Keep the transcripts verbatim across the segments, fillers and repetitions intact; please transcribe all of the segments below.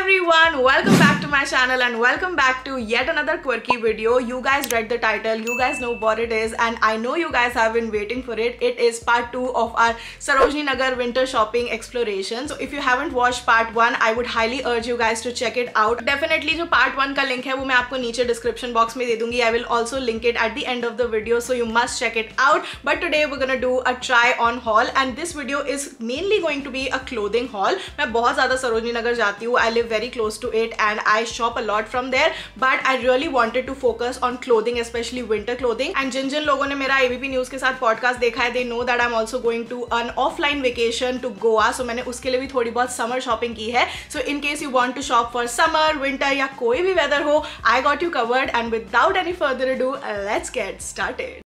everyone, welcome back to my channel and welcome back to yet another quirky video. You guys read the title, you guys know what it is, and I know you guys have been waiting for it. It is part two of our Sarojini Nagar winter shopping exploration. So if you haven't watched part one, I would highly urge you guys to check it out. Definitely जो part one का link है वो मैं आपको नीचे description box में दे दूंगी. I will also link it at the end of the video, so you must check it out. But today we're gonna do a try on haul and this video is mainly going to be a clothing haul. मैं बहुत ज़्यादा सरोजनी नगर जाती हूँ. I live very close to it and I shop a lot from there. But I really wanted to focus on clothing, especially winter clothing. And जिन जिन लोगों ने मेरा A B P News के साथ podcast देखा है, they know that I'm also going to an offline vacation to Goa. So मैंने उसके लिए भी थोड़ी बहुत summer shopping की है. So in case you want to shop for summer, winter या कोई भी weather हो, I got you covered. And without any further ado, let's get started.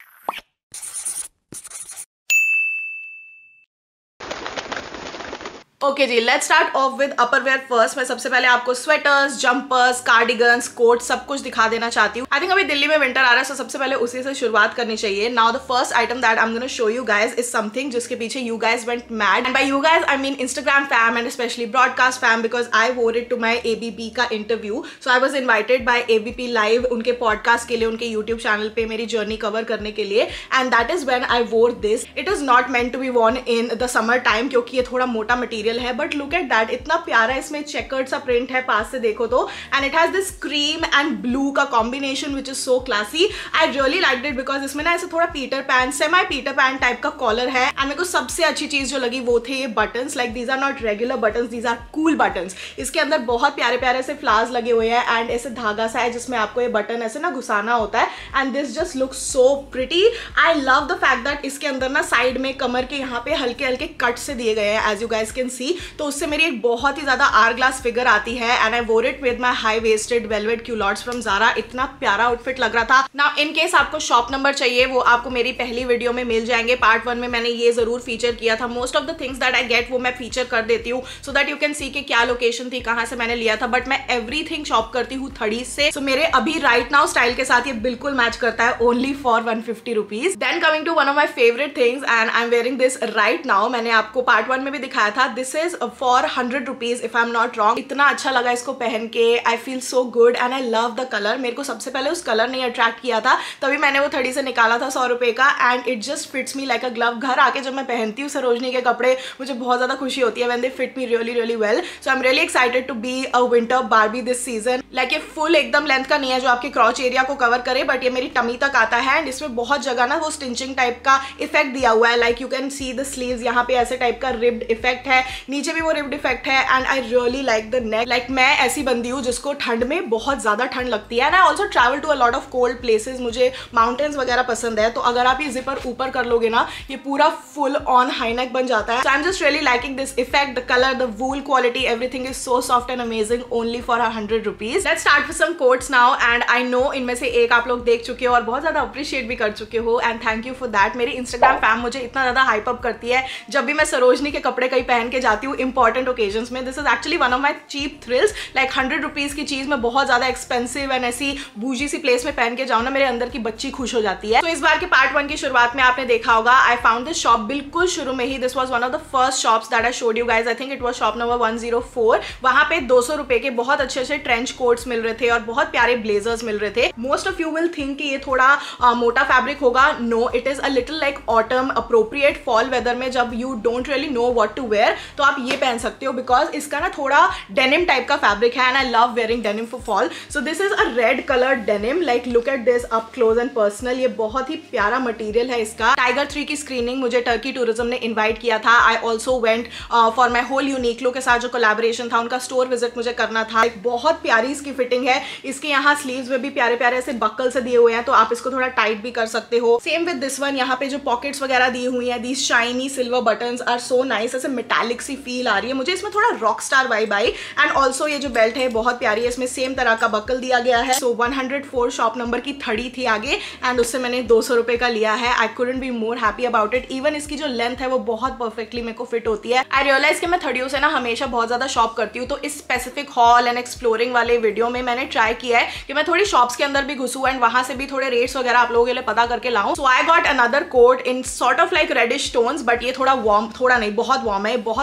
Okay जी, let's start off with upper wear first. मैं सबसे पहले आपको sweaters, jumpers, cardigans, coat सब कुछ दिखा देना चाहती हूँ. आई थिंक अभी दिल्ली में विंटर आ रहा है, सो सबसे पहले उसी से शुरुआत करनी चाहिए. Now the first item that I am gonna show you guys is something जिसके पीछे you guys went mad. And by you guys I mean Instagram fam and specially broadcast fam, because I wore it to my A B P का interview. So I was invited by A B P live उनके podcast के लिए, उनके YouTube channel पे मेरी journey cover करने के लिए. And that is when I wore this. It is not meant to be worn in the summer time क्योंकि ये थोड़ा मोटा मटीरियल है, बट लुक एट दैट, इतना प्यारा इसमें चेकर्ड सा प्रिंट है पास से देखो तो. And it has this cream and blue का combination which is so classy. I really liked it because इसमें ना ऐसे थोड़ा Peter Pan, semi Peter Pan type का कॉलर है. एंड मेरे को सबसे अच्छी चीज जो लगी वो थे ये buttons. Like these are not regular buttons, these are cool buttons. इसके अंदर बहुत प्यारे प्यारे से फ्लावर्स लगे हुए हैं एंड ऐसे धागा सा है जिसमें आपको ये बटन ऐसे ना घुसाना होता है. And this just look so pretty. I love the fact that इसके अंदर ना साइड में कमर के यहाँ पे हल्के हल्के कट से दिए गए हैं as you guys can see. तो उससे मेरी एक बहुत ही ज्यादा आर ग्लास फिगर आती है. And I wore it with my high waisted velvet culottes from Zara. इतना प्यारा आउटफिट लग रहा था. नाउ इन केस आपको शॉप नंबर चाहिए वो आपको मेरी पहली वीडियो में मिल जाएंगे. पार्ट वन में मैंने ये जरूर फीचर किया था. Most of the things that I get वो मैं फीचर कर देती हूँ so that you can see कि क्या लोकेशन थी, कहाँ से मैंने लिया था. बट मैं एवरीथिंग शॉप करती हूँ थड़ी से. सो so, मेरे अभी राइट नाउ स्टाइल के साथ ये बिल्कुल मैच करता है. Only for one fifty rupees. Then coming to one of my favourite things and I am wearing this right now. मैंने आपको पार्ट वन में भी दिखाया था. This is for hundred rupees if I am not wrong. इतना अच्छा लगा इसको पहन के. I feel so good and I love the colour. मेरे को सबसे पहले उस कलर ने अट्रैक्ट किया था, तभी मैंने वो थड़ी से निकाला था सौ रुपए का. And it just fits me like a glove. घर आके जब मैं पहनती हूँ सरोजनी के कपड़े मुझे बहुत ज्यादा खुशी होती है when they fit me really really well. So I am really excited to be a winter Barbie this season. Like ये फुल एकदम लेंथ का नहीं है जो आपके क्रॉच एरिया को कवर करे, बट ये मेरी टमी तक आता है. एंड इसमें बहुत जगह ना वो स्टिंचिंग टाइप का इफेक्ट दिया हुआ है. Like you can see the sleeves, यहाँ पे ऐसे टाइप का रिब्ड इफेक्ट है, नीचे भी वो रिब्ड इफेक्ट है. And I really like the neck. Like मैं ऐसी बंदी हूँ जिसको ठंड में बहुत ज्यादा ठंड लगती है. And I also travel to a lot of cold places. मुझे माउंटेन्स वगैरह पसंद है, तो अगर आप ये जिपर ऊपर कर लोगे ना ये पूरा फुल ऑन हाई नेक बन जाता है. So I am just really liking this effect, the colour, the wool quality, everything is so soft and amazing. Only for hundred rupees. Let's start with some coats now. And I know इनमें से एक आप लोग देख चुके हो और बहुत ज्यादा अप्रिशिएट भी कर चुके हो. And thank you for that. मेरी इंस्टाग्राम फैम मुझे इतना ज्यादा हाइप अप करती है जब भी मैं सरोजनी के कपड़े कहीं पहन के जाती हूँ इंपॉर्टेंट ओकेजन्स में. This is actually one of my cheap thrills. Like hundred rupees की चीज में बहुत ज्यादा एक्सपेंसिव एंड ऐसी बूजी सी प्लेस में पहन के जाओ ना, मेरे अंदर की बच्ची खुश हो जाती है. तो इस बार के पार्ट वन की शुरुआत में आपने देखा होगा आई फाउंड दिस शॉप बिल्कुल शुरू में ही. This was one of the first shops that I showed you guys. I think it was shop number one zero four. वहां पे दो सौ रुपए के बहुत अच्छे अच्छे ट्रेंच कोट्स मिल रहे थे और बहुत प्यारे ब्लेजर्स मिल रहे थे. Most of you will think कि ये थोड़ा uh, मोटा फैब्रिक होगा. No, it is a little like autumn appropriate fall weather में जब you don't really know what to wear, तो आप ये पहन सकते हो बिकॉज इसका ना थोड़ा डेनिम टाइप का फैब्रिक है. And I love wearing denim for fall. So this is a red colour denim. Like look at this up close and personal. ये बहुत ही प्यारा मटेरियल है इसका. टाइगर थ्री की स्क्रीनिंग मुझे टर्की टूरिज्म ने इन्वाइट किया था. I also went for my haul Uniqlo के साथ जो कोलैबोरेशन था, उनका स्टोर विजिट मुझे करना था. एक बहुत प्यारी इसकी फिटिंग है. इसके यहाँ स्लीव्स में भी प्यारे प्यारे ऐसे बक्कल से दिए हुए हैं, तो आप इसको थोड़ा टाइट भी कर सकते हो. Same with this one. यहाँ पे जो पॉकेट्स वगैरह दी हुई है, these shiny silver buttons are so nice. ऐसे मेटालिक सी फील आ रही है मुझे इसमें, थोड़ा रॉक स्टार वाइब आई. एंड ऑल्सो ये जो बेल्ट है बहुत प्यारी है. इसमें सेम तरह का बकल दिया गया है. So one hundred four shop number की थड़ी थी आगे एंड उससे मैंने दो सौ रुपए का लिया है. I couldn't be more happy about it. Even इसकी जो लेंथ है वो बहुत परफेक्टली मेरे को फिट होती है. आई रियलाइज कि मैं थड़ियों से ना हमेशा बहुत ज्यादा शॉप करती हूँ, तो इस स्पेसिफिक हॉल एंड एक्सप्लोरिंग वाले वीडियो में मैंने ट्राई किया है कि मैं थोड़ी शॉप्स के अंदर भी घुसूँ एंड वहां से भी थोड़े रेट्स वगैरह आप लोगों के लिए पता करके लाऊं. So I got another coat in sort of like reddish tones, but ये थोड़ा वार्म, थोड़ा नहीं बहुत वार्म है, बहुत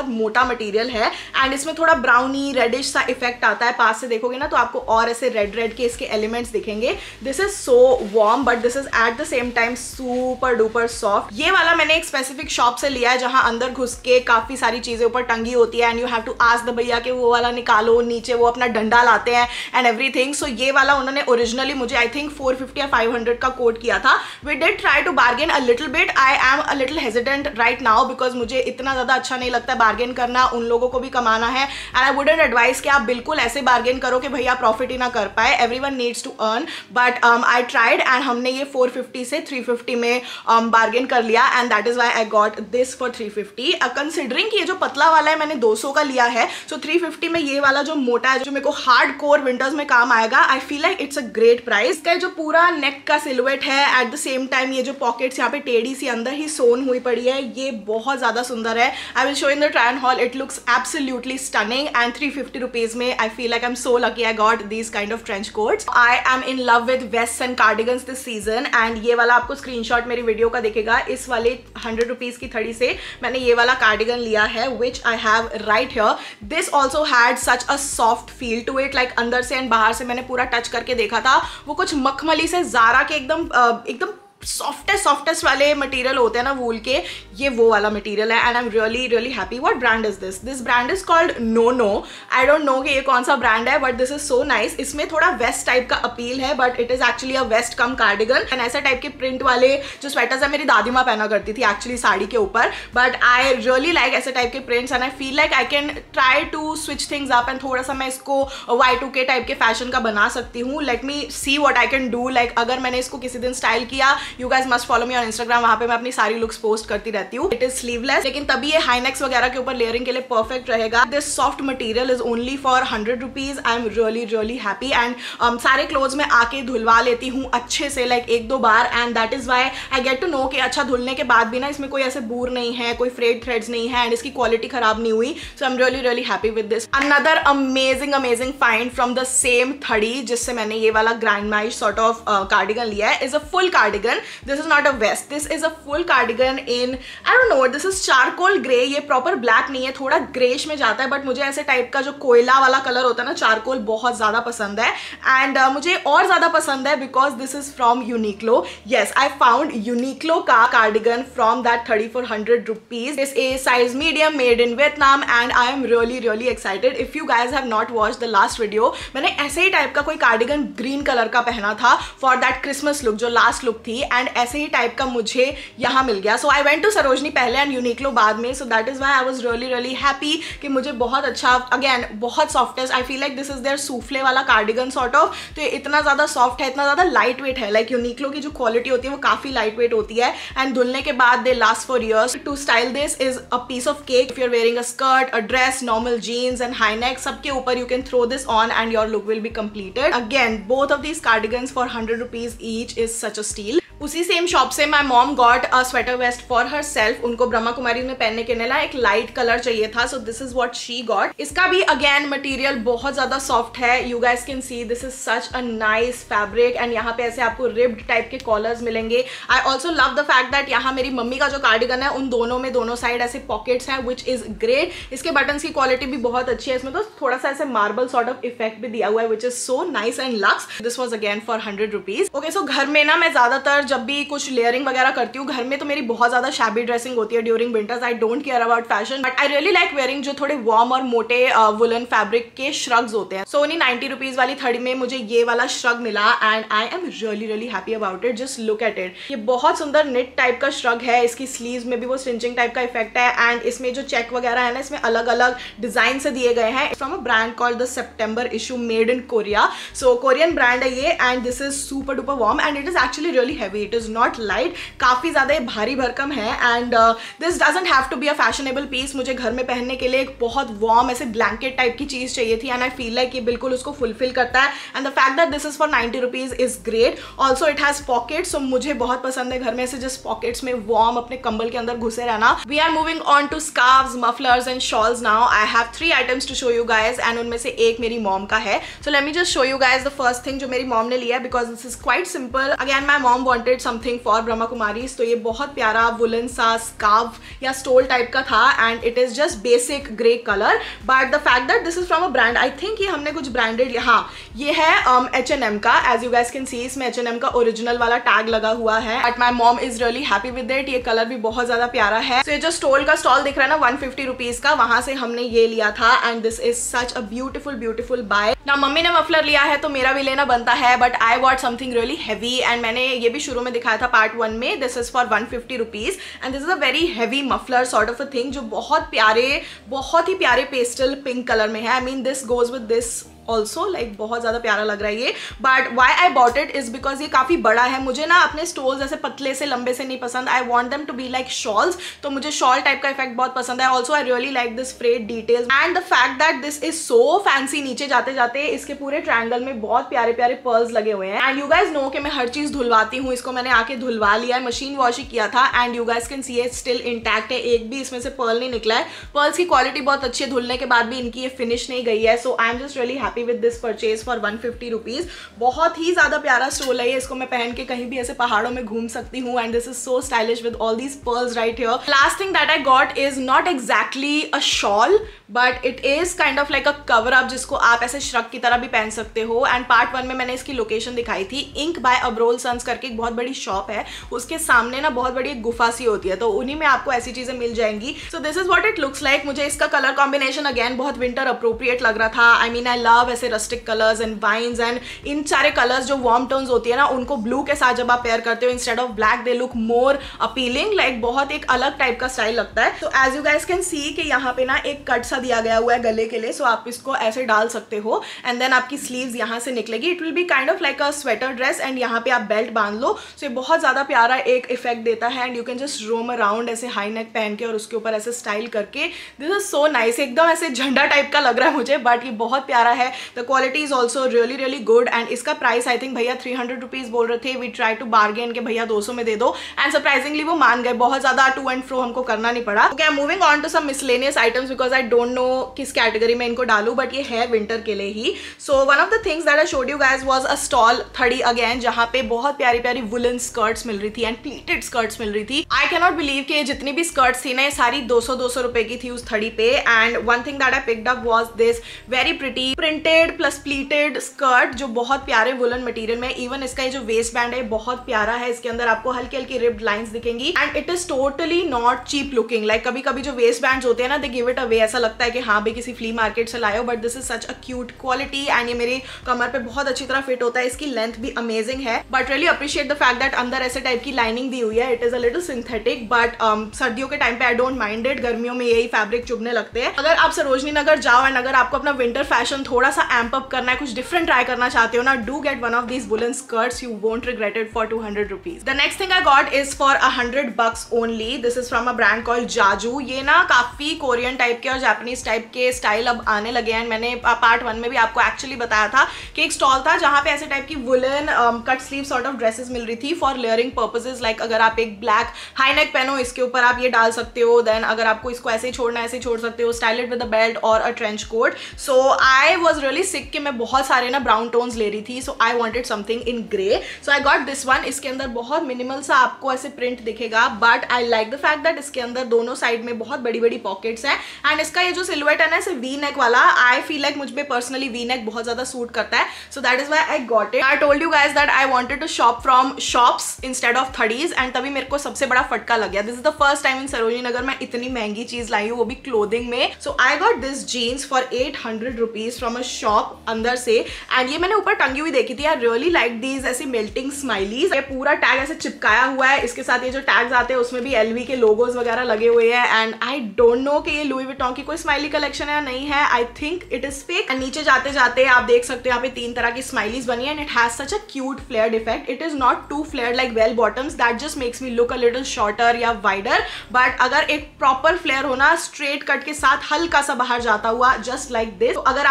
बहुत मोटा मटेरियल है एंड इसमें थोड़ा ब्राउनी रेडिश सा इफेक्ट आता है। पास से देखोगे ना तो आपको और ऐसे रेड रेड के इसके एलिमेंट्स दिखेंगे। This is so warm but this is at the same time super duper soft. ये वाला मैंने एक स्पेसिफिक शॉप से लिया है जहां अंदर घुस के काफी सारी चीजें ऊपर टंगी होती है and you have to ask the भैया कि वो वाला निकालो, नीचे वो अपना डंडा लाते हैं एंड एवरीथिंग। सो ये वाला उन्होंने ओरिजिनली मुझे आई थिंक फोर फिफ्टी या फाइव हंड्रेड का कोट किया था। We did try to bargain a little bit. I am a little hesitant right now because मुझे इतना ज्यादा अच्छा नहीं लगता बार्गेन करना, उन लोगों को भी कमाना है एंड आई वुडंट एडवाइस कि आप बिल्कुल ऐसे बार्गेन करो कि भैया प्रॉफिट ही ना कर पाए। Everyone needs to earn but I tried and हमने ये फोर फिफ्टी से थ्री फिफ्टी में बार्गेन um, कर लिया and that is why I got this for three fifty. Considering कि ये जो पतला वाला है मैंने दो सौ का लिया है, सो थ्री फिफ्टी में ये वाला जो मोटा है जो मेरे को हार्ड कोर विंटर्स में काम आएगा, I feel like it's a great price. इसका जो पूरा नेक का सिलुएट है एट द सेम टाइम ये जो पॉकेट्स यहाँ पे टेढ़ी सी अंदर ही सोन हुई पड़ी है, ये बहुत ज्यादा सुंदर है। I will show in the try on haul, it looks absolutely stunning and three fifty rupees में I feel like I am so lucky I got these kind of trench coats. I am in love with vest and cardigans this season and ये वाला आपको screenshot मेरी video का दिखेगा। इस वाले hundred rupees की थड़ी से मैंने ये वाला कार्डिगन लिया है which I have right here. This also had such a soft feel to it, like अंदर से एंड बाहर से मैंने पूरा टच करके देखा था, वो कुछ मखमली से ज़ारा के एकदम एकदम सॉफ्टेस्ट सॉफ्टेस्ट वाले मटेरियल होते हैं ना वूल के, ये वो वाला मटेरियल है and I am really really happy. What brand is this? This brand is called no no. I don't know कि ये कौन सा ब्रांड है but this is so nice. इसमें थोड़ा वेस्ट टाइप का अपील है but it is actually a vest cum cardigan and ऐसा टाइप के प्रिंट वाले जो स्वेटर्स है मेरी दादी माँ पहना करती थी एक्चुअली साड़ी के ऊपर, बट आई रियली लाइक ऐसे टाइप के prints and I feel like I can try to switch things up and थोड़ा सा मैं इसको वाई टू के टाइप के फैशन का बना सकती हूँ। Let me see what I can do. Like अगर मैंने इसको किसी दिन स्टाइल किया, you guys must follow me on Instagram, वहां पे मैं अपनी सारी लुक्स पोस्ट करती रहती हूँ। इट इज स्लीवलेस लेकिन तभी ये हाई नेक्स वगैरह के ऊपर लेयरिंग के लिए परफेक्ट रहेगा। This soft material is only for hundred rupees. I am really really happy and सारे क्लोथ्स में आके धुलवा लेती हूँ अच्छे से, लाइक like एक दो बार and that is why I get to know कि अच्छा धुलने के बाद भी ना इसमें कोई ऐसे बूर नहीं है, कोई फ्रेड थ्रेड्स नहीं है एंड इसकी क्वालिटी खराब नहीं हुई। So I am really really happy with this. Another amazing amazing find from the same थड़ी जिससे मैंने ये वाला grandmaish sort of cardigan लिया है is a full cardigan. This is not a vest, this is a full cardigan in I don't know, this is charcoal grey. ये proper black नहीं है, थोड़ा ग्रेश में जाता है बट मुझे ऐसे टाइप का जो कोयला वाला कलर होता है ना चारकोल, बहुत ज्यादा पसंद है एंड uh, मुझे और ज्यादा पसंद है because this is from Uniqlo. Yes, I found Uniqlo का cardigan from that thirty four hundred rupees. This a size medium made in Vietnam and I am really really excited. If you guys have not watched the last video, मैंने ऐसे ही type का कोई cardigan green colour का पहना था for that Christmas look जो last look थी एंड ऐसे ही टाइप का मुझे यहाँ मिल गया। So I went to Sarojini पहले एंड यूनिक्लो बाद में, so that is why I was really really happy कि मुझे बहुत अच्छा, अगेन बहुत softest, I feel like this is their souffle वाला कार्डिगन सॉर्ट ऑफ। तो ये इतना ज्यादा सॉफ्ट है, इतना ज्यादा लाइट वेट है। लाइक यूनिक्लो की जो क्वालिटी होती है वो काफी लाइट वेट होती है एंड धुलने के बाद they last for years. To style this is a piece of cake. If you are wearing a skirt, a dress, normal jeans and high neck, सबके ऊपर you can throw this on and your look will be completed. Again both of these cardigans for hundred rupees each is such a steal. उसी same shop से my mom got a sweater vest for her self. उनको ब्रह्मा कुमारी में पहनने के लिए एक light colour चाहिए था, so this is what she got. इसका भी अगेन मटेरियल बहुत ज्यादा सॉफ्ट है। You guys can see this is such a nice fabric and यहाँ पे ऐसे आपको रिब्ड टाइप के कॉलर्स मिलेंगे। I also love the fact that यहाँ मेरी मम्मी का जो कार्डिगन है उन दोनों में दोनों साइड ऐसे पॉकेट्स हैं विच इज ग्रेट। इसके बटन्स की क्वालिटी भी बहुत अच्छी है, इसमें तो थोड़ा सा ऐसे मार्बल सॉर्ट ऑफ इफेक्ट भी दिया हुआ है which is so nice and luxe. This was again for hundred rupees. Okay, so घर में ना मैं ज्यादातर जब भी कुछ लेयरिंग वगैरह करती हूँ घर में तो मेरी बहुत ज्यादा शैबी ड्रेसिंग होती है during winters. I don't care about fashion but I really like wearing जो थोड़े वार्म और मोटे वुलन फैब्रिक के श्रग्स होते हैं। सो उन्हीं नाइन्टी रुपीज वाली थड़ी में मुझे ये वाला श्रग मिला and I am really really happy about it. Just look at it, ये बहुत सुंदर निट टाइप का श्रग है। इसकी स्लीव्स में भी वो स्टिंचिंग टाइप का इफेक्ट है एंड इसमें जो चेक वगैरह है ना इसमें अलग अलग डिजाइन से दिए गए हैं। From a brand called the September issue, made in Korea. So Korean brand है ये and this is super duper warm and it is actually really heavy, it is not light, काफी ज्यादा भारी भरकम है and this doesn't have to be a fashionable piece. मुझे घर में पहनने के लिए एक बहुत वार्म ऐसे ब्लैंकेट टाइप की चीज चाहिए थी एंड आई फील लाइक ये बिल्कुल उसको फुलफिल करता है and the fact that this is for ninety rupees is great. Also it has pockets, so मुझे बहुत पसंद है घर में ऐसे जस्ट पॉकेट्स में वार्म अपने कंबल के अंदर घुसे रहना। We are moving on to scarves, mufflers and shawls now. I have three items to show you guys and उनमें से एक मेरी मॉम का है। So let me just show you guys the first thing जो मेरी मॉम ने लिया because this is quite simple. Again my mom wanted wanted something for Brahma Kumaris. तो ये बहुत प्यारा वुलन सा स्कार्फ या स्टोल टाइप का था and it is just basic grey colour, but the fact that this is from a brand, I think ये हमने कुछ ब्रांडेड, हाँ ये है एच एंड एम का। As you guys can see इसमें एच एंड एम का ओरिजिनल वाला टैग लगा हुआ है, but my mom is really happy with it. ये कलर भी बहुत ज्यादा प्यारा है। so, ये जो स्टोल का स्टॉल दिख रहा है ना वन फिफ्टी रुपीज का, वहां से हमने ये लिया था and this is such a beautiful beautiful buy. ना मम्मी ने मफलर लिया है तो मेरा भी लेना बनता है, but I want something really heavy and मैंने ये भी शुरू में दिखाया था पार्ट वन में। This is for one fifty rupees and this is a very heavy muffler sort of a thing जो बहुत प्यारे बहुत ही प्यारे पेस्टल पिंक कलर में है। I mean this goes with this also, like बहुत ज्यादा प्यारा लग रहा है ये। But why I bought it is because ये काफी बड़ा है। मुझे ना अपने स्टोल्स ऐसे पतले से लंबे से नहीं पसंद, I want them to be like shawls, तो मुझे शॉल टाइप का इफेक्ट बहुत पसंद है। Also I really like this frayed details and the fact that this is so fancy. नीचे जाते जाते इसके पूरे ट्रायंगल में बहुत प्यारे प्यारे पर्ल्स लगे हुए हैं एंड यू गाइज नो कि मैं हर चीज धुलवाती हूँ। इसको मैंने आके धुलवा लिया है, मशीन वॉश ही किया था and you guys can see it still intact है, एक भी इसमें से पर्ल नहीं निकला है। पर्ल्स की क्वालिटी बहुत अच्छी है, धुलने के बाद भी इनकी ये फिनिश नहीं गई है। So I am just really happy with this purchase for one fifty rupees. बहुत ही ज्यादा प्यारा स्टोल है ये, इसको मैं पहन के कहीं भी ऐसे पहाड़ों में घूम सकती हूँ and this is so stylish with all these pearls right here. Last thing that I got is not exactly a shawl but it is kind of like a cover up जिसको आप ऐसे श्रग की तरह भी पहन सकते हो। And part one में मैंने इसकी लोकेशन दिखाई थी, इंक बाय अब्रोल सन्स करके एक बहुत बड़ी शॉप है, उसके सामने ना बहुत बड़ी एक गुफा सी होती है, तो उन्हीं में आपको ऐसी चीजें मिल जाएंगी। So this is what it looks like. मुझे इसका कलर कॉम्बिनेशन अगेन बहुत विंटर अप्रोप्रिएट लग रहा था। आई मीन आई लव ऐसे rustic colours and wines and इन सारे कलर्स जो वार्म टोन्स होती है ना उनको ब्लू के साथ जब आप पेयर करते हो instead of black they look more appealing, like बहुत एक अलग टाइप का स्टाइल लगता है। तो as you guys can see कि यहाँ पे ना एक कट सा दिया गया हुआ है गले के लिए, सो so आप इसको ऐसे डाल सकते हो एंड देन आपकी स्लीव्स यहाँ से निकलेगी। It will be kind of like a sweater dress and यहाँ पे आप बेल्ट बांध लो। सो so ये बहुत ज्यादा प्यारा एक इफेक्ट देता है and you can just roam around ऐसे हाई नेक पहन के और उसके ऊपर ऐसे स्टाइल करके। दिस इज सो नाइस, एकदम ऐसे झंडा टाइप का लग रहा है मुझे, बट ये बहुत प्यारा है। The quality is also really really good and इसका प्राइस आई थिंक भैया थ्री हंड्रेड रुपीज बोल रहे थे। वी ट्राई टू बार्गेन के भैया दो सौ में दे दो एंड सरप्राइजिंगली वो मान गए, बहुत ज्यादा टू एंड फ्रो हमको करना नहीं पड़ा। Okay, moving on to some miscellaneous items because I don't know किस कैटेगरी में इनको डालूं, बट ये है विंटर के लिए ही। So one of the things that I showed you guys was a stall थड़ी अगेन, जहां पे बहुत प्यारी प्यारी वुलन स्कर्ट्स मिल रही थी एंड प्लीटेड स्कर्ट्स मिल रही थी। आई कैन नॉट बिलीव कि जितनी भी स्कर्ट्स थी ना ये सारी दो सौ दो सौ रुपए की थी उस थड़ी पे। And one thing that I picked up was this very pretty printed plus pleated skirt जो बहुत प्यारे वुलन मटेरियल में। इवन इसका ये जो वेस्ट बैंड है बहुत प्यारा है, इसके अंदर आपको हल्की हल्की रिब्ड लाइंस दिखेंगी and it is totally not cheap looking. Like कभी कभी जो वेस्ट बैंड्स होते हैं ना दे गिव इट अवे, ऐसा लगता है कि हाँ भाई किसी फ्ली मार्केट से लाए हो, but this is such a cute quality and ये मेरी कमर पे बहुत अच्छी तरह फिट होता है। इसकी लेंथ भी अमेजिंग है, but really appreciate the fact that अंदर ऐसे टाइप की लाइनिंग दी हुई है। It is a little synthetic but सर्दियों के टाइम पे आई डोंट माइंड इट, गर्मियों में यही फैब्रिक चुभने लगते हैं। अगर आप सरोजनी नगर जाओ एंड अगर आपको अपना विंटर फैशन थोड़ा सा एम्प अप करना है, कुछ डिफरेंट ट्राई करना चाहते हो ना, do get one of these woollen skirts, you won't regret it for two hundred rupees. The next thing I got is for a hundred bucks only. This is from a brand called Jaajoo. ये ना काफी Korean type के और Japanese type के style अब आने लगे हैं। मैंने पार्ट वन में भी आपको एक्चुअली बताया था कि एक स्टॉल था जहां पे ऐसे टाइप की woollen cut sleeve sort of dresses मिल रही थी फॉर लेयरिंग पर्पसेस। लाइक अगर आप एक ब्लैक हाई नेक पहनो इसके ऊपर आप ये डाल सकते हो, देन अगर आपको इसको ऐसे छोड़ना ऐसे छोड़ सकते हो, style it with a belt और a trench coat. So I was really sick कि मैं बहुत सारे ना ब्राउन टोन्स ले रही थी, so I wanted something in grey, so I got this one. इसके अंदर बहुत मिनिमल सा आपको ऐसे प्रिंट दिखेगा, but I like the fact that इसके अंदर दोनों साइड में बहुत बड़ी बड़ी पॉकेट्स हैं एंड इसका ये जो सिलुएट है ना ऐसे वी नेक वाला, आई फील लाइक मुझ पे पर्सनली वी नेक बहुत ज्यादा सूट करता है, so that is why I got it. I told you guys that I wanted to shop from shops instead of थड़ीज एंड तभी मेरे को सबसे बड़ा फटका लग गया। This is the first time in Sarojini Nagar मैं इतनी महंगी चीज लाई हूँ, वो भी क्लोथिंग में। So I got this jeans for eight hundred rupees from a shop अंदर से एंड ये मैंने ऊपर टंगी हुई देखी थी। आई रियली लाइक दीज ऐसी मेल्टिंग स्माइलीज। ये पूरा टैग ऐसे चिपकाया हुआ है, इसके साथ ये जो टैग्स आते हैं उसमें भी एलवी के लोगोज वगैरह लगे हुए हैं एंड आई डोंट नो कि ये लुई विटॉन की कोई स्माइली कलेक्शन है या नहीं है। I think it is fake. And नीचे जाते जाते आप देख सकते हो यहाँ पे तीन तरह की स्माइलीज बनी है and it has such a cute flared effect. It is not too flared like well bottoms, that just makes me look a little shorter या वाइडर, बट अगर एक प्रॉपर फ्लेयर होना स्ट्रेट कट के साथ हल्का सा बाहर जाता हुआ जस्ट लाइक दिस, तो अगर आपकी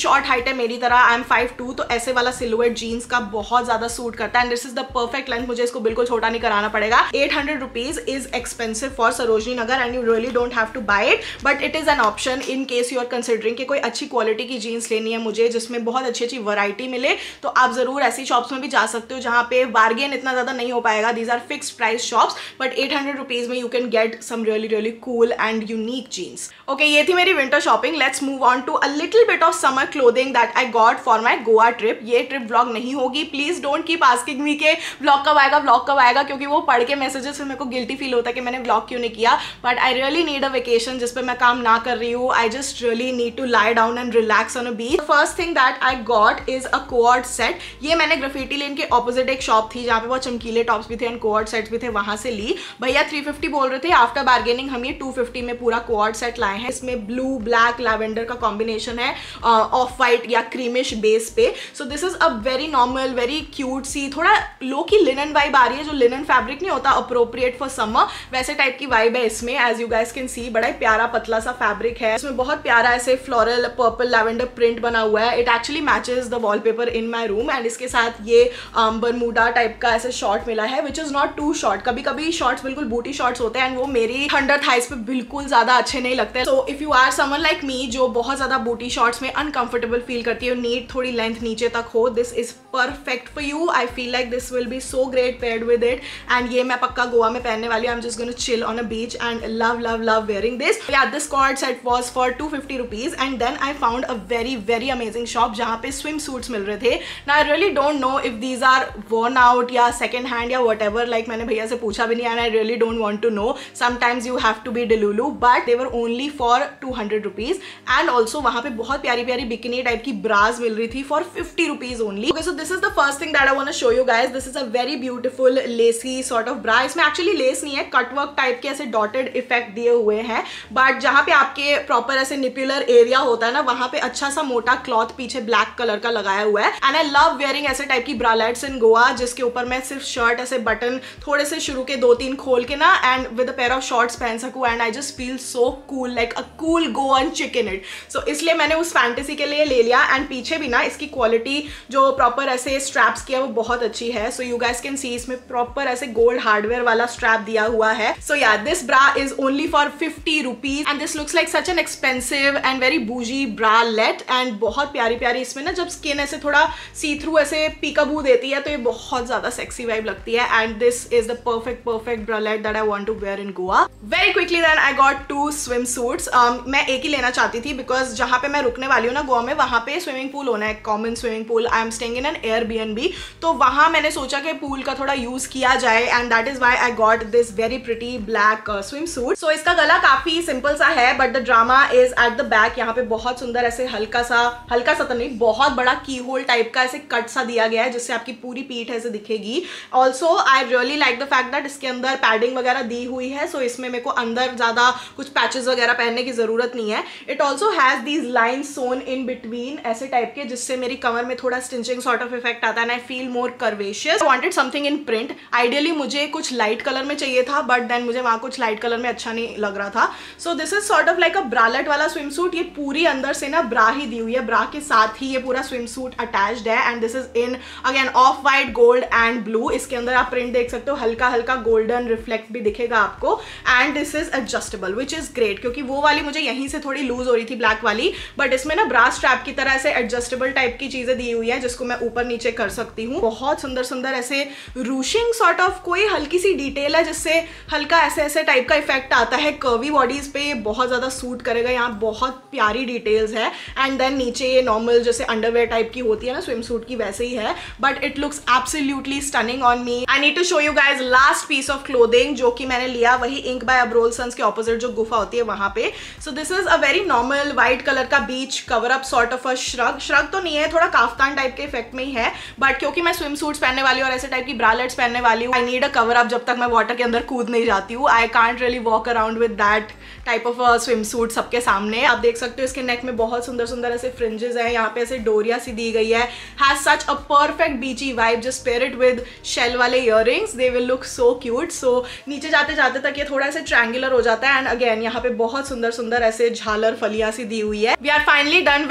शॉर्ट हाइट है मेरी तरह, आई एम फाइव टू, तो ऐसे वाला सिलुएट जीन्स का बहुत ज्यादा सूट करता है and this is the perfect length, मुझे इसको बिल्कुल छोटा नहीं कराना पड़ेगा। Eight hundred rupees is expensive for Sarojini Nagar and you really don't have to buy it, but it is an option in case you are considering कि कोई अच्छी क्वालिटी की जीन्स लेनी है मुझे जिसमें बहुत अच्छी अच्छी वैरायटी मिले, तो आप जरूर ऐसी शॉप्स में भी जा सकते हो जहां पे बार्गेन इतना ज्यादा नहीं हो पाएगा। These are fixed price shops, but eight hundred rupees में you can get some really really cool and unique jeans. Okay, ये थी मेरी winter shopping. Let's move on to a little bit of summer clothing that I got for my Goa trip. ये trip vlog नहीं होगी, please don't keep asking me के vlog कब आएगा vlog कब आएगा, क्योंकि वो पढ़ के मैसेजेस में मेरे को गिल्टी फील होता है कि मैंने व्लॉग क्यों नहीं किया। But I really need a vacation जिस पे मैं काम ना कर रही हूँ। I just really need to lie down and relax on a beach. First thing that I got is a coord set. ये मैंने ग्राफिटी लेन के ऑपोजिट एक शॉप थी जहाँ पे बहुत चमकीले टॉप्स भी थे एंड कोऑर्ड सेट्स भी थे, वहां से ली। भैया थ्री फिफ्टी बोल रहे थे, आफ्टर बार्गेनिंग हम ये टू फिफ्टी में पूरा कोऑर्ड सेट लाए हैं। इसमें ब्लू ब्लैक लैवेंडर का कॉम्बिनेशन है, ऑफ वाइट या क्रीमिश बेस पे। So this is a very normal very cute see, थोड़ा लो की लिनन वाइब आ रही है, जो लिनन फैब्रिक नहीं होता अप्रोप्रिएट फॉर समर, वैसे टाइप की वाइब है इसमें। As you guys can see, बड़ा ही प्यारा पतला सा फैब्रिक है, इसमें बहुत प्यारा ऐसे फ्लोरल पर्पल लैवेंडर प्रिंट बना हुआ है। It actually matches the wallpaper in my room and इसके साथ ये बरमूडा टाइप का ऐसे शॉर्ट मिला है which is not too short. कभी कभी शॉर्ट्स बिल्कुल बूटी शॉर्ट्स होते हैं एंड वो मेरी थंडर थाइस पे बिल्कुल ज्यादा अच्छे नहीं लगते। So if you are someone like me जो बहुत ज्यादा बूटी शॉर्ट्स में अनकंफर्टेबल फील करती है, नीड थोड़ी लेंथ नीचे तक हो, this is perfect for you. I feel like this will be so great paired with it and ये मैं पक्का गोवा में पहनने वाली हूँ। I am just gonna chill on a beach and love love love wearing this. Yeah this coord set was for two fifty rupees and then I found a very very amazing shop जहाँ पे swimsuits मिल रहे थे। Now I really don't know if these are worn out या second hand या whatever, like मैंने भैया से पूछा भी नहीं and I really don't want to know. Sometimes you have to be delulu, but they were only for two hundred rupees and also वहाँ पे बहुत प्यारी प्यारी बिकिनी टाइप की ब्रास मिल रही थी for fifty rupees only. Okay, so this is the first thing that I want to show you guys. This is a very beautiful lacy sort of bra. इसमें actually lace नहीं है, cut work type के ऐसे dotted effect दिए हुए हैं, but जहाँ पे आपके प्रॉपर ऐसे निपुलर एरिया होता है ना, वहाँ पे अच्छा सा मोटा क्लॉथ पीछे ब्लैक कलर का लगाया हुआ है। एंड आई लव वेयरिंग ऐसे टाइप की ब्रालेट्स इन गोवा जिसके ऊपर मैं सिर्फ शर्ट ऐसे बटन थोड़े से शुरू के दो तीन खोल के ना and with a pair of shorts पहन सकूं and I just feel so cool, like a cool Goan chic in it. सो इसलिए मैंने उस फैंटेसी के लिए ले लिया एंड पीछे भी ना इसकी क्वालिटी जो प्रॉपर ऐसे स्ट्रैप्स की है वो बहुत अच्छी है। So you guys can see इसमें प्रॉपर ऐसे गोल्ड हार्डवेयर वाला स्ट्रैप दिया हुआ है। So yeah this bra is only for fifty rupees and this looks like such an expensive and very boujee bralette and बहुत प्यारी प्यारी इसमें ना जब स्किन ऐसे थोड़ा सी थ्रू ऐसे पीकाबू देती है तो ये बहुत ज्यादा सेक्सी वाइब लगती है and this is the perfect perfect bralette that I want to wear in Goa. Very quickly then I got two swimsuits. मैं एक ही लेना चाहती थी बिकॉज जहाँ पे मैं रुकने वाली हूँ ना गोवा में, वहाँ पे स्विमिंग पूल होना है, common swimming pool. I am staying in an Airbnb, तो वहाँ मैंने सोचा कि पूल का थोड़ा यूज किया जाए and that is why I got this very pretty black swimsuit. So इसका गला काफी सिंपल सा है but the drama is at the back. यहाँ पे बहुत सुंदर ऐसे हल्का सा हल्का सा तो नहीं, बहुत बड़ा की होल टाइप का ऐसे कट सा दिया गया है जिससे आपकी पूरी पीठ ऐसे दिखेगी। Also I really like the fact that इसके अंदर पैडिंग वगैरह दी हुई है, सो so इसमें मेरे को अंदर ज्यादा कुछ पैचेस वगैरह पहनने की जरूरत नहीं है। It also has these lines sewn in between ऐसे टाइप के जिससे मेरी कमर में थोड़ा स्टिंचिंग सॉर्ट ऑफ इफेक्ट आता है and I feel more curvaceous. I wanted something in print. Ideally मुझे कुछ लाइट कलर में चाहिए था बट देन मुझे वहां कुछ लाइट कलर में अच्छा नहीं लग रहा था। So this is sort of like a bralette वाला स्विम सूट। ये पूरी अंदर से ना ब्रा ही दी हुई है, ब्रा के साथ ही ये पूरा स्विम सूट अटैच्ड है and this is in again off white gold and blue. इसके अंदर आप प्रिंट देख सकते हो, हल्का हल्का गोल्डन रिफ्लेक्ट भी दिखेगा आपको and this is adjustable which is great, क्योंकि वो वाली मुझे यहीं से थोड़ी लूज हो रही थी ब्लैक वाली, बट इसमें ना ब्रा स्ट्रैप की तरह ऐसे एडजस्टेबल टाइप की चीजें दी हुई है जिसको मैं ऊपर नीचे कर सकती हूँ। बहुत सुंदर सुंदर ऐसे रूशिंग सॉर्ट ऑफ कोई हल्की सी डिटेल है जिससे हल्का ऐसे ऐसे टाइप का इफेक्ट आता है कर्वी बॉडीज पे, बहुत ज्यादा सूट करेगा। यहाँ बहुत प्यारी डिटेल्स है एंड देन नीचे ये नॉर्मल जैसे अंडरवेयर टाइप की होती है ना स्विम सूट की, वैसे ही है, but it looks absolutely stunning on me. I need to show you guys last piece of clothing जो कि मैंने लिया वही इंक बाय अब्रोल सन्स के ऑपोजिट जो गुफा होती है वहां पे। So this is a very normal white colour का beach cover up sort of a shrug shrug तो नहीं है, थोड़ा काफ्तान टाइप के इफेक्ट में ही है, बट क्योंकि मैं स्विम सूट्स पहनने वाली हूँ और ऐसे टाइप की ब्रालेट्स पहनने वाली हूँ, I need a cover up जब तक मैं वाटर के अंदर कूद नहीं जाती हूँ। I can't really walk around with that type of a swimsuit सबके सामने। आप देख सकते हो इसके नेक में बहुत सुंदर सुंदर ऐसे फ्रिंजेस है, यहाँ पे ऐसे डोरिया सी दी गई है, has such a perfect beachy vibe. Just pair it with shell वाले earrings, they will look so cute. So नीचे जाते जाते तक ये थोड़ा ऐसे ट्रायंगुलर हो जाता है एंड अगेन यहाँ पे बहुत सुंदर सुंदर ऐसे झालर फलियां सी दी हुई है। We are finally done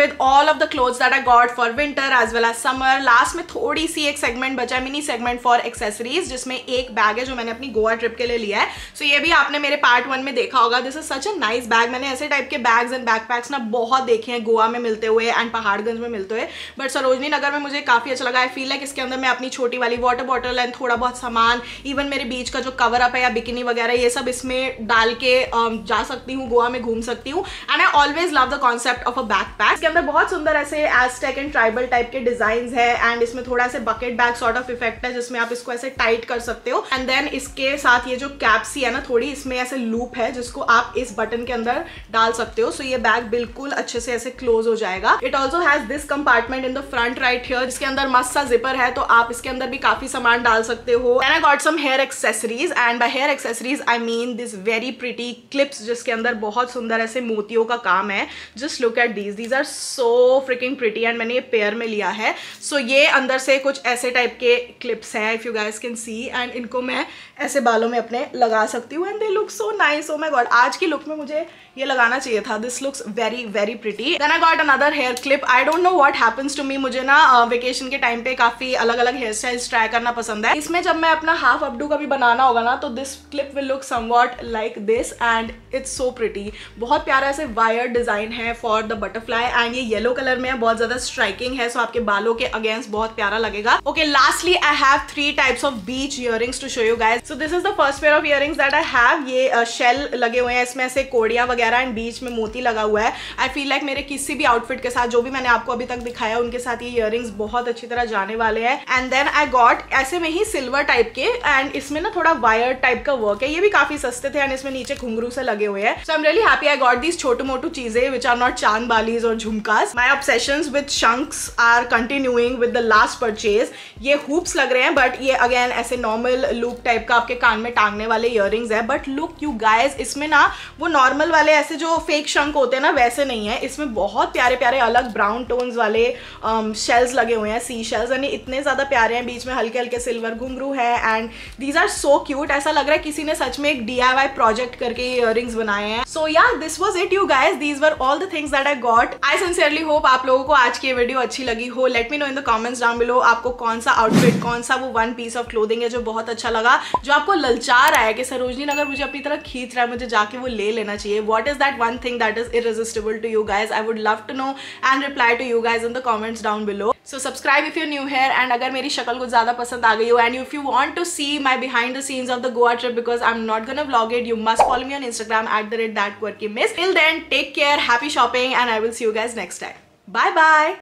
with all of the clothes that I got for winter as well as summer. Last में थोड़ी सी एक segment बचा, मिनी segment for accessories, जिसमें एक बैग है जो मैंने अपनी गोवा ट्रिप के लिए लिया है. सो so, ये भी आपने मेरे पार्ट वन में देखा होगा. This is such a nice bag. मैंने ऐसे टाइप के बैग्स एंड बैकपैक्स ना बहुत देखे हैं गोवा में मिलते हुए एंड पहाड़गंज में मिलते हुए, बट सरोजनी नगर में मुझे काफी अच्छा लगा. आई फील लाइक इसके अंदर मैं अपनी छोटी वाली वाटर बॉटल एंड थोड़ा बहुत सामान, इवन मेरे बीच का जो कवर अप है या बिकिनी वगैरह, ये सब इसमें डाल के um, जा सकती हूँ, गोवा में घूम सकती हूँ. And I always love the concept of a backpack. इसके अंदर बहुत सुंदर ऐसे एज़टेक एंड ट्राइबल टाइप के डिजाइन है एंड इसमें थोड़ा सा bucket bag sort of effect है जिसमें आप इसको ऐसे टाइट कर सकते हो. एंड देन इसके साथ ये जो कैप्सी है ना थोड़ी, इसमें ऐसे लूप है जिसको आप इस बटन के अंदर डाल सकते हो. सो so, ये बैग बिल्कुल अच्छे से ऐसे क्लोज हो जाएगा. It also has this compartment in the front right here, जिसके अंदर मस्त सा जिपर है, तो आप इसके अंदर भी काफी सामान डाल सकते हो. And I got some hair accessories, and by hair accessories I mean this very pretty clips, जिसके अंदर बहुत सुंदर ऐसे मोतियों का काम है. Just look at these, these are so freaking pretty and मैंने ये पेयर में लिया है. सो so, ये अंदर से कुछ ऐसे टाइप के क्लिप्स हैं, if you guys can see, and इनको मैं ऐसे बालों में अपने लगा सकती हूँ and they look so nice. Oh my god, आज की लुक में मुझे ये लगाना चाहिए था. This looks very very pretty. Then I got another hair clip. I don't know what happens to me, मुझे ना वेकेशन uh, के टाइम पे काफी अलग अलग हेयर स्टाइल्स ट्राई करना पसंद है. इसमें जब मैं अपना हाफ अपडू का भी बनाना होगा ना, तो this clip will look somewhat like this and it's so pretty. बहुत प्यारा ऐसे वायर डिजाइन है फॉर द बटरफ्लाई एंड ये येलो कलर में है, बहुत ज्यादा स्ट्राइकिंग है, सो आपके बालों के अगेंस्ट बहुत प्यारा लगेगा. Okay, lastly I have three types of beach earrings to show you guys. So this is the first pair of earrings that I have. ये शेल uh, लगे हुए हैं, इसमें ऐसे कोड़ियां वगैरह एंड बीच में मोती लगा हुआ है. आई फील लाइक मेरे किसी भी आउटफिट के साथ, जो भी मैंने आपको अभी तक दिखाया, उनके साथ ये इयरिंग्स बहुत अच्छी तरह जाने वाले हैं. एंड देन आई गॉट ऐसे में ही सिल्वर टाइप के, एंड इसमें ना थोड़ा वायर टाइप का वर्क है. ये भी काफी सस्ते थे एंड इसमें नीचे घुंघरू से लगे हुए हैं. So I am really happy I got these छोटू मोटू चीजें विच आर नॉट चांद बालीज और झुमकास. माई ऑब्सेशंस विद शंक्स are continuing with the last purchase. ये हुप्स लग रहे हैं, बट ये अगेन ऐसे नॉर्मल लूप टाइप का आपके कान में टांगने वाले इयरिंग्स है. बट लुक यू गाइज, इसमें ना वो नॉर्मल वाले ऐसे जो फेक शंक होते हैं ना, वैसे नहीं है. इसमें बहुत प्यारे प्यारे अलग ब्राउन टोन्स वाले शेल्स um, लगे हुए हैं, सी शेल्स, यानी इतने ज्यादा प्यारे हैं. बीच में हल्के हल्के सिल्वर घुंघरू है and these are so cute. ऐसा लग रहा है किसी ने सच में एक डी आई वाई प्रोजेक्ट करके इयरिंग्स बनाए हैं. So yeah this was it you guys. These were all the things that I got. I sincerely hope आप लोगों को आज की वीडियो अच्छी लगी हो. Let me know in the comments down below आपको कौन सा आउटफिट, कौन सा वो वन पीस ऑफ क्लोथिंग है जो बहुत अच्छा लगा, जो आपको ललचा रहा है कि सरोजनी नगर मुझे अपनी तरफ खींच रहा है, मुझे जाके वो ले लेना चाहिए. What is that one thing that is irresistible to you guys? I would love to know and reply to you guys in the comments down below. So subscribe if you're new here, and अगर मेरी शक्ल कुछ ज़्यादा पसंद आ गई हो, and if you want to see my behind the scenes of the Goa trip, because I'm not gonna vlog it, you must follow me on Instagram at the rate that quirky miss. Till then, take care, happy shopping, and I will see you guys next time. Bye bye.